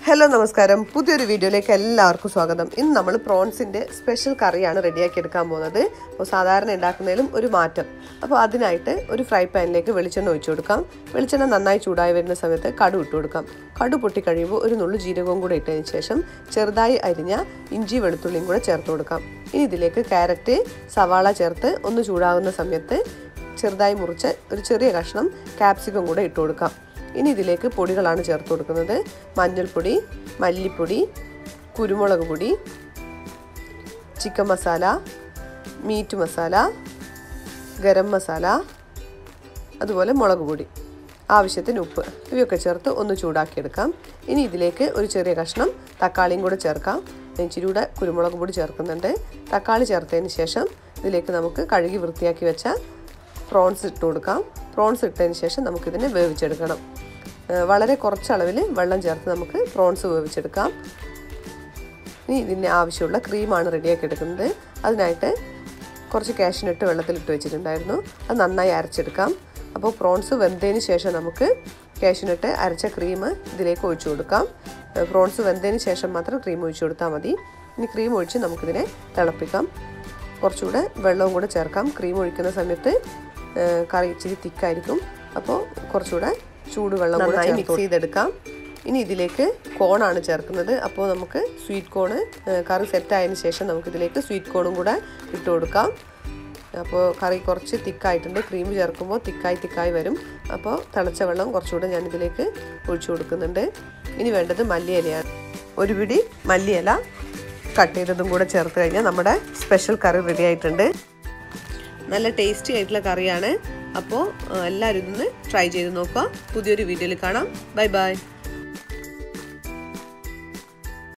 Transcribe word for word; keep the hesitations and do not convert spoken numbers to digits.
Hello നമസ്കാരം പുതിയൊരു വീഡിയോയിലേക്ക് എല്ലാവർക്കും സ്വാഗതം. ഇന്ന് നമ്മൾ പ്രോൺസിൻ്റെ സ്പെഷ്യൽ കറിയാണ് റെഡിയാക്കി എടുക്കാൻ പോകുന്നത്. അപ്പോൾ സാധാരണ ഉണ്ടാക്കുന്നതിലും ഒരു മാറ്റം. അപ്പോൾ അതിനായിട്ട് ഒരു ഫ്രൈ പാനിലേക്ക് വെളിച്ചെണ്ണ ഒഴിച്ചു കൊടുക്കാം. വെളിച്ചെണ്ണ നന്നായി ചൂടായി വരുന്ന സമയത്ത് കടു ഇട്ട് കൊടുക്കാം. കടു പൊട്ടിക്കഴിയുമ്പോൾ ഒരു നുള്ളു ജീരകവും കൂടെ ഇട്ടതിന് ശേഷം ചെറുതായി അരിഞ്ഞ ഇഞ്ചി വെളുത്തുള്ളിയും കൂടെ ചേർത്ത് കൊടുക്കാം. ഇനി ഇതിലേക്ക് ക്യാരറ്റ് സവാള ചേർത്ത് ഒന്ന് ചൂടാകുന്ന സമയത്ത് ചെറുതായി മുറിച്ച ഒരു ചെറിയ കഷ്ണം ക്യാപ്സിക്കം കൂടെ ഇട്ട് കൊടുക്കാം. ഇനി ഇതിലേക്ക് പൊടികളാണ് ചേർത്ത് കൊടുക്കുന്നത്. മഞ്ഞൾപ്പൊടി, മല്ലിപ്പൊടി, കുരുമുളക് പൊടി, ചിക്കൻ മസാല, മീറ്റ് മസാല, ഗരം മസാല, അതുപോലെ മുളക് പൊടി, ആവശ്യത്തിന് ഉപ്പ്, ഇവയൊക്കെ ചേർത്ത് ഒന്ന് ചൂടാക്കിയെടുക്കാം. ഇനി ഇതിലേക്ക് ഒരു ചെറിയ കഷ്ണം തക്കാളിയും കൂടെ ചേർക്കാം. ഇച്ചിരി കൂടെ കുരുമുളക് പൊടി ചേർക്കുന്നുണ്ട്. തക്കാളി ചേർത്തതിന് ശേഷം ഇതിലേക്ക് നമുക്ക് കഴുകി വൃത്തിയാക്കി വെച്ച പ്രോൺസ് ഇട്ട് കൊടുക്കാം. പ്രോൺസ് ഇട്ടതിന് ശേഷം നമുക്കിതിനെ വേവിച്ചെടുക്കണം. വളരെ കുറച്ചളവിൽ വെള്ളം ചേർത്ത് നമുക്ക് പ്രോൺസ് വേവിച്ചെടുക്കാം. ഇനി ഇതിന് ആവശ്യമുള്ള ക്രീമാണ് റെഡിയാക്കി എടുക്കുന്നത്. അതിനായിട്ട് കുറച്ച് കാഷ്നട്ട് വെള്ളത്തിലിട്ട് വെച്ചിട്ടുണ്ടായിരുന്നു. അത് നന്നായി അരച്ചെടുക്കാം. അപ്പോൾ പ്രോൺസ് വെന്തതിന് ശേഷം നമുക്ക് കാഷ്നട്ട് അരച്ച ക്രീം ഇതിലേക്ക് ഒഴിച്ചു കൊടുക്കാം. പ്രോൺസ് വെന്തതിന് ശേഷം മാത്രം ക്രീം ഒഴിച്ചു കൊടുത്താൽ മതി. ഇനി ക്രീം ഒഴിച്ച് നമുക്കിതിനെ തിളപ്പിക്കാം. കുറച്ചുകൂടെ വെള്ളവും കൂടെ ചേർക്കാം. ക്രീം ഒഴിക്കുന്ന സമയത്ത് കറി ഇച്ചിരി തിക്കായിരിക്കും. അപ്പോൾ കുറച്ചുകൂടെ ചൂടുവെള്ളം കൂടെ മിക്സ് ചെയ്തെടുക്കാം. ഇനി ഇതിലേക്ക് കോണാണ് ചേർക്കുന്നത്. അപ്പോൾ നമുക്ക് സ്വീറ്റ് കോണ് കറി സെറ്റായതിന് ശേഷം നമുക്കിതിലേക്ക് സ്വീറ്റ് കോണും കൂടെ ഇട്ട് കൊടുക്കാം. അപ്പോൾ കറി കുറച്ച് തിക്കായിട്ടുണ്ട്. ക്രീം ചേർക്കുമ്പോൾ തിക്കായി തിക്കായി വരും. അപ്പോൾ തിളച്ച വെള്ളം കുറച്ചുകൂടെ ഞാനിതിലേക്ക് ഒഴിച്ചു കൊടുക്കുന്നുണ്ട്. ഇനി വേണ്ടത് മല്ലിയിലയാണ്. ഒരു പിടി മല്ലിയില കട്ട് ചെയ്തതും കൂടെ ചേർത്ത് കഴിഞ്ഞാൽ നമ്മുടെ സ്പെഷ്യൽ കറി റെഡി ആയിട്ടുണ്ട്. നല്ല ടേസ്റ്റി ആയിട്ടുള്ള കറിയാണ്. അപ്പോൾ എല്ലാവരും ഇതൊന്ന് ട്രൈ ചെയ്ത് നോക്കുക. പുതിയൊരു വീഡിയോയിൽ കാണാം. Bye by.